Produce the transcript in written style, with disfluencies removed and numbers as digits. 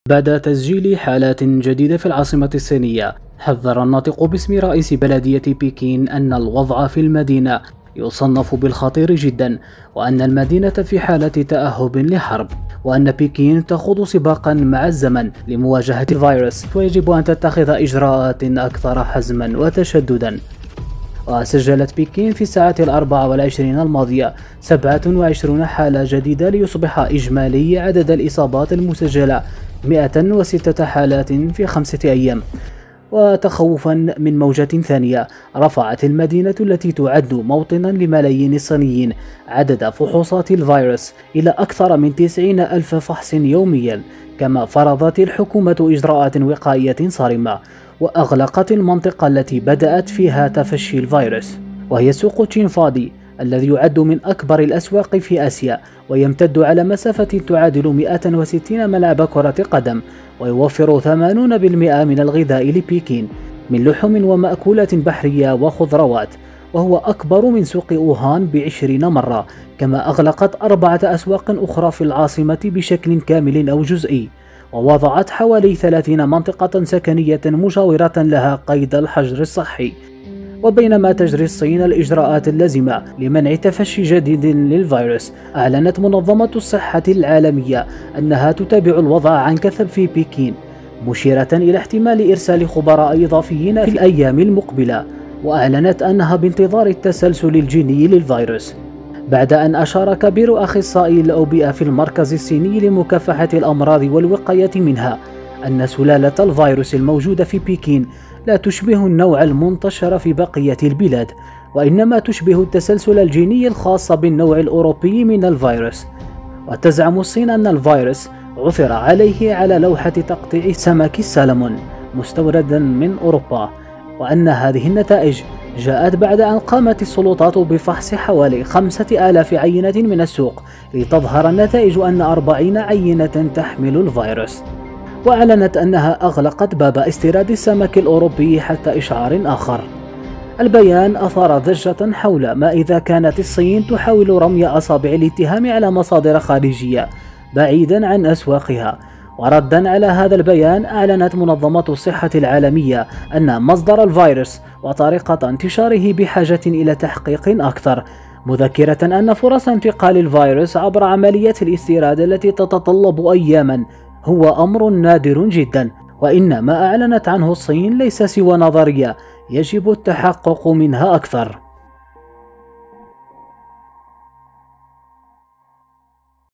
بعد تسجيل حالات جديدة في العاصمة الصينية، حذر الناطق باسم رئيس بلدية بكين أن الوضع في المدينة يصنف بالخطير جدا، وأن المدينة في حالة تأهب لحرب، وأن بكين تخوض سباقا مع الزمن لمواجهة الفيروس، ويجب أن تتخذ إجراءات أكثر حزما وتشددا. وسجلت بكين في الساعات 24 الماضية 27 حالة جديدة، ليصبح إجمالي عدد الإصابات المسجلة 106 حالات في 5 أيام. وتخوفا من موجة ثانية، رفعت المدينة التي تعد موطنا لملايين الصينيين عدد فحوصات الفيروس إلى أكثر من 90 ألف فحص يوميا. كما فرضت الحكومة إجراءات وقائية صارمة، وأغلقت المنطقة التي بدأت فيها تفشي الفيروس، وهي سوق تشينفادي الذي يعد من أكبر الأسواق في آسيا، ويمتد على مسافة تعادل 160 ملعب كرة قدم، ويوفر 80% من الغذاء لبكين من لحوم ومأكولات بحرية وخضروات، وهو أكبر من سوق أوهان ب20 مرة. كما أغلقت 4 أسواق أخرى في العاصمة بشكل كامل أو جزئي، ووضعت حوالي 30 منطقة سكنية مجاورة لها قيد الحجر الصحي. وبينما تجري الصين الإجراءات اللازمة لمنع تفشي جديد للفيروس، أعلنت منظمة الصحة العالمية أنها تتابع الوضع عن كثب في بكين، مشيرة إلى احتمال إرسال خبراء إضافيين في الأيام المقبلة. وأعلنت أنها بانتظار التسلسل الجيني للفيروس، بعد أن أشار كبير أخصائي الأوبئة في المركز الصيني لمكافحة الأمراض والوقاية منها أن سلالة الفيروس الموجودة في بكين لا تشبه النوع المنتشر في بقية البلاد، وإنما تشبه التسلسل الجيني الخاص بالنوع الأوروبي من الفيروس. وتزعم الصين أن الفيروس عثر عليه على لوحة تقطيع سمك السلمون مستوردا من أوروبا، وأن هذه النتائج جاءت بعد أن قامت السلطات بفحص حوالي 5000 عينة من السوق، لتظهر النتائج أن 40 عينة تحمل الفيروس. وأعلنت أنها أغلقت باب استيراد السمك الأوروبي حتى إشعار آخر. البيان أثار ضجة حول ما إذا كانت الصين تحاول رمي أصابع الاتهام على مصادر خارجية بعيدا عن أسواقها. وردا على هذا البيان، أعلنت منظمة الصحة العالمية أن مصدر الفيروس وطريقة انتشاره بحاجة إلى تحقيق أكثر، مذكرة أن فرص انتقال الفيروس عبر عملية الاستيراد التي تتطلب أياما هو أمر نادر جدا، وإن ما أعلنت عنه الصين ليس سوى نظرية يجب التحقق منها أكثر.